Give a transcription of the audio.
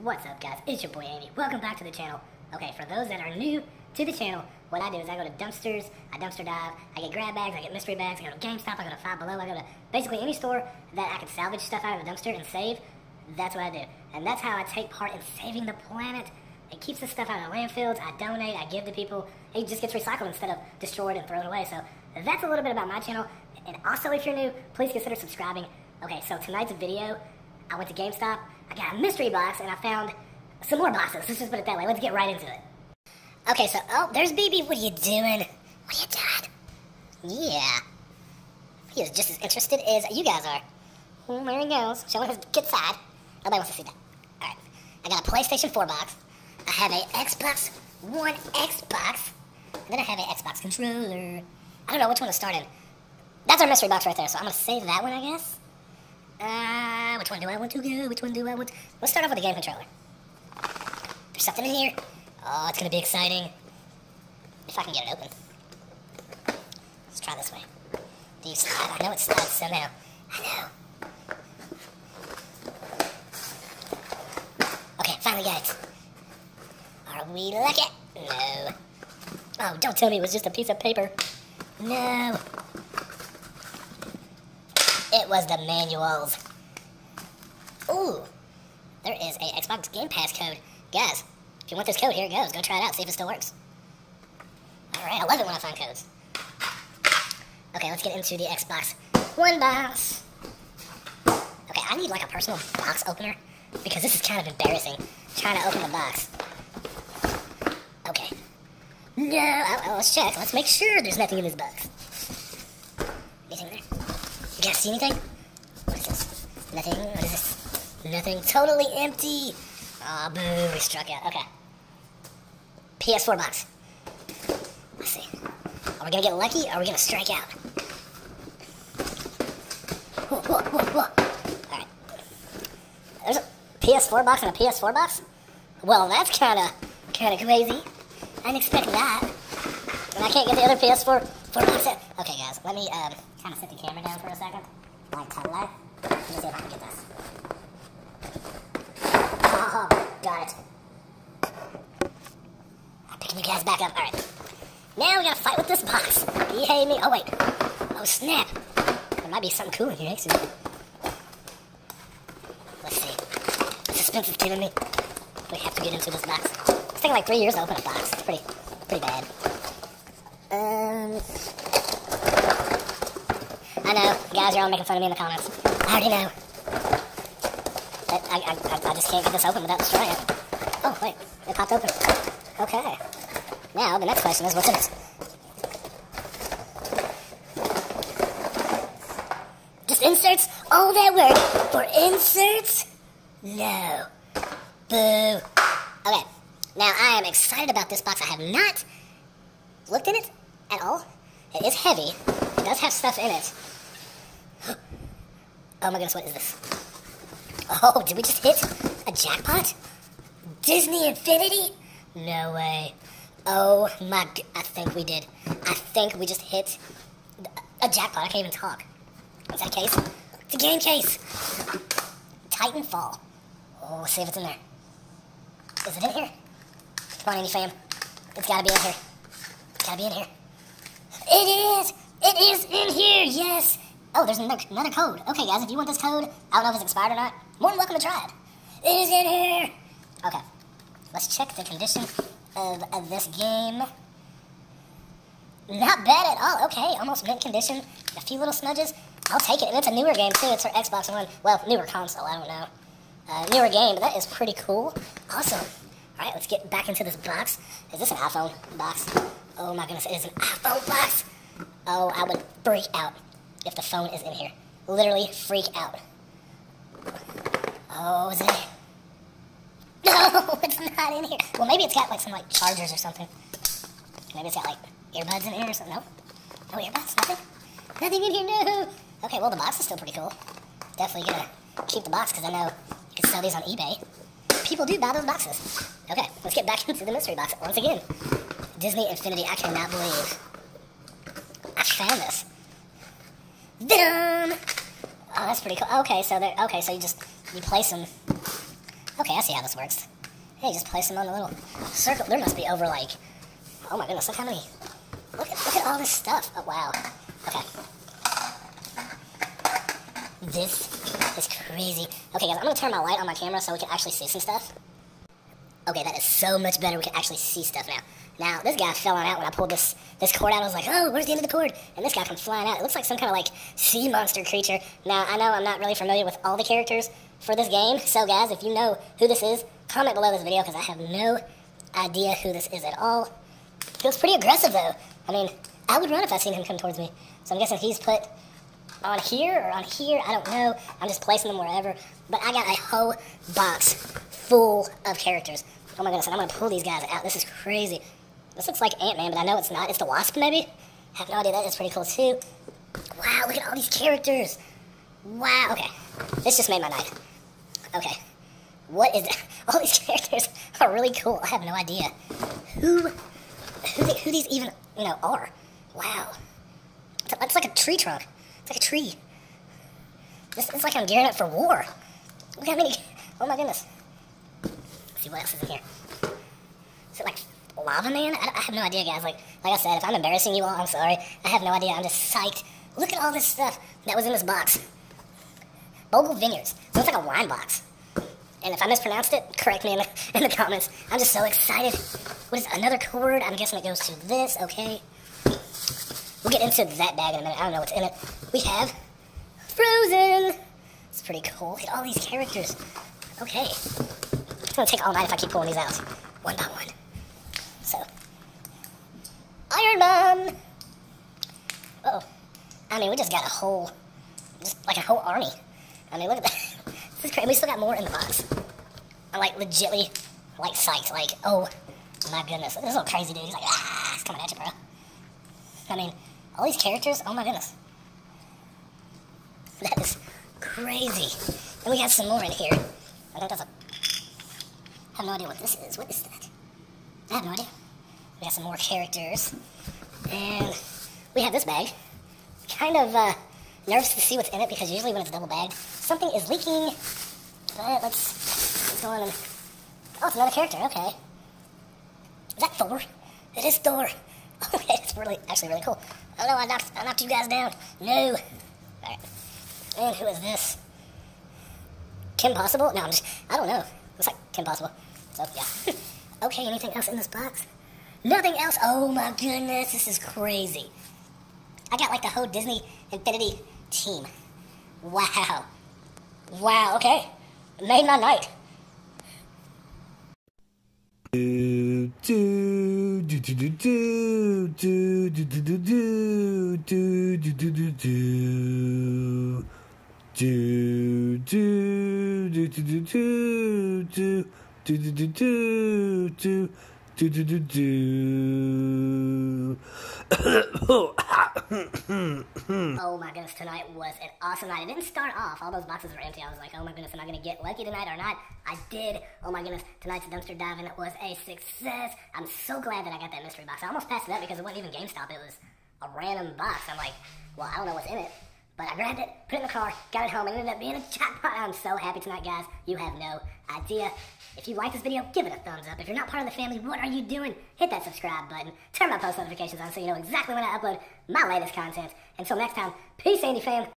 What's up, guys? It's your boy Amy. Welcome back to the channel. Okay, for those that are new to the channel, what I do is I go to dumpsters, I dumpster dive, I get grab bags, I get mystery bags, I go to GameStop, I go to Five Below, I go to basically any store that I can salvage stuff out of the dumpster and save. That's what I do. And that's how I take part in saving the planet. It keeps the stuff out of landfills, I donate, I give to people. It just gets recycled instead of destroyed and thrown away. So that's a little bit about my channel. And also, if you're new, please consider subscribing. Okay, so tonight's video, I went to GameStop, I got a mystery box, and I found some more boxes. Let's just put it that way. Let's get right into it. Okay, so, oh, there's BB. What are you doing? What are you doing? Yeah. He is just as interested as you guys are. Oh, there he goes. Showing his good side. Nobody wants to see that. Alright. I got a PlayStation 4 box. I have a Xbox One X box. And then I have an Xbox controller. I don't know which one to start in. That's our mystery box right there, so I'm going to save that one, I guess. Which one do I want to go? Which one do I want? Let's start off with the game controller. There's something in here. Oh, it's going to be exciting. If I can get it open. Let's try this way. Do you slide? I know it slides somehow. I know. Okay, finally got it. Are we lucky? No. Oh, don't tell me it was just a piece of paper. No. It was the manuals. Ooh. There is a Xbox Game Pass code. Guys, if you want this code, here it goes. Go try it out, see if it still works. Alright, I love it when I find codes. Okay, let's get into the Xbox One box. Okay, I need like a personal box opener because this is kind of embarrassing trying to open the box. Okay. No, let's check. Let's make sure there's nothing in this box. Anything there? You guys see anything? What is this? Nothing? What is this? Nothing. Totally empty. Aw, boo, we struck out. Okay. PS4 box. Let's see. Are we gonna get lucky, or are we gonna strike out? Whoa, whoa, whoa, whoa. Alright. There's a PS4 box and a PS4 box? Well, that's kinda crazy. I didn't expect that. And I can't get the other PS4 box set. Okay, guys, let me, kind of set the camera down for a second. Like, cut light. Let me see if I can get this. Oh, got it. I'm picking you guys back up. Alright. Now we gotta fight with this box. Yay me. Oh, wait. Oh, snap. There might be something cool in here next to it. Let's see. The suspense is killing me. We have to get into this box. It's taking like 3 years to open a box. It's pretty bad. I know. Guys, you're all making fun of me in the comments. I already know. I just can't get this open without destroying it. Oh, wait. It popped open. Okay. Now, the next question is, what's in it? Just inserts? All that work for inserts? No. Boo. Okay. Now, I am excited about this box. I have not looked in it at all. It is heavy. It does have stuff in it. Oh my goodness, what is this? Oh, did we just hit a jackpot? Disney Infinity? No way. Oh my, I think we did. I think we just hit a jackpot. I can't even talk. Is that a case? It's a game case. Titanfall. Oh, let's see if it's in there. Is it in here? Come on, Andy fam. It's gotta be in here. It's gotta be in here. It is! It is in here, yes! Oh, there's another code. Okay, guys, if you want this code, I don't know if it's expired or not. More than welcome to try it. It is in here! Okay. Let's check the condition of this game. Not bad at all. Okay, almost mint condition. A few little smudges. I'll take it. And it's a newer game, too. It's for Xbox One. Well, newer console. I don't know. Newer game, but that is pretty cool. Awesome. All right, let's get back into this box. Is this an iPhone box? Oh, my goodness. It is an iPhone box. Oh, I would freak out if the phone is in here. Literally freak out. Oh, is it in here? No, it's not in here. Well, maybe it's got like some like chargers or something. Maybe it's got like earbuds in here or something. No? No earbuds? Nothing? Nothing in here, no. Okay, well, the box is still pretty cool. Definitely gonna keep the box because I know you can sell these on eBay. People do buy those boxes. Okay, let's get back into the mystery box once again. Disney Infinity, I cannot believe I found this. Venom! Oh, that's pretty cool. Okay, so you place them Okay, I see how this works. Hey, just place them on the little circle. There must be over like, oh my goodness, look how many, look at all this stuff. Oh, wow. Okay. This is crazy. Okay, guys, I'm gonna turn my light on my camera so we can actually see some stuff. Okay, that is so much better. We can actually see stuff now. Now, this guy fell on out when I pulled this cord out. I was like, oh, where's the end of the cord? And this guy comes flying out. It looks like some kind of like sea monster creature. Now, I know I'm not really familiar with all the characters for this game. So, guys, if you know who this is, comment below this video because I have no idea who this is at all. Feels pretty aggressive, though. I mean, I would run if I seen him come towards me. So I'm guessing he's put on here or on here. I don't know. I'm just placing them wherever. But I got a whole box full of characters. Oh my goodness, and I'm going to pull these guys out. This is crazy. This looks like Ant-Man, but I know it's not. It's the Wasp, maybe? I have no idea. That is pretty cool, too. Wow, look at all these characters. Wow, okay. This just made my night. Okay. What is that? All these characters are really cool. I have no idea who these even, are. Wow. It's like a tree trunk. It's like a tree. It's like I'm gearing up for war. Look how many. Oh my goodness. Let's see what else is in here. Is it like Lava Man? I have no idea, guys. Like I said, if I'm embarrassing you all, I'm sorry. I have no idea. I'm just psyched. Look at all this stuff that was in this box. Bogle Vineyards. So it's like a wine box. And if I mispronounced it, correct me in the comments. I'm just so excited. What is another cord? I'm guessing it goes to this. Okay. We'll get into that bag in a minute. I don't know what's in it. We have Frozen. It's pretty cool. Look at all these characters. Okay. It's going to take all night if I keep pulling these out. One by one. So. Iron Man. Uh-oh. I mean, we just got a whole army. I mean, look at that. This is crazy. We still got more in the box. I'm like legitly like psyched. Like, oh my goodness. This little crazy dude. He's like, he's coming at you, bro. I mean, all these characters. Oh my goodness. That is crazy. And we got some more in here. I think that's I have no idea what this is. What is that? I have no idea. We got some more characters. And we have this bag. Kind of nervous to see what's in it because usually when it's double bagged, something is leaking. But let's go on and... Oh, it's another character. Okay. Is that Thor? It is Thor. Okay, it's actually really cool. Oh no, I knocked you guys down. No. Alright. And who is this? Kim Possible? No, I don't know. Looks like Kim Possible. So, yeah. Okay, anything else in this box? Nothing else? Oh my goodness, this is crazy. I got like the whole Disney Infinity team. Wow. Wow, okay. Made my night. Oh my goodness, tonight was an awesome night. It didn't start off. All those boxes were empty. I was like, oh my goodness, am I going to get lucky tonight or not? I did. Oh my goodness, tonight's dumpster diving was a success. I'm so glad that I got that mystery box. I almost passed it up because it wasn't even GameStop. It was a random box. I'm like, well, I don't know what's in it. But I grabbed it, put it in the car, got it home, and it ended up being a jackpot. I'm so happy tonight, guys. You have no idea. If you like this video, give it a thumbs up. If you're not part of the family, what are you doing? Hit that subscribe button. Turn my post notifications on so you know exactly when I upload my latest content. Until next time, peace, Andy fam.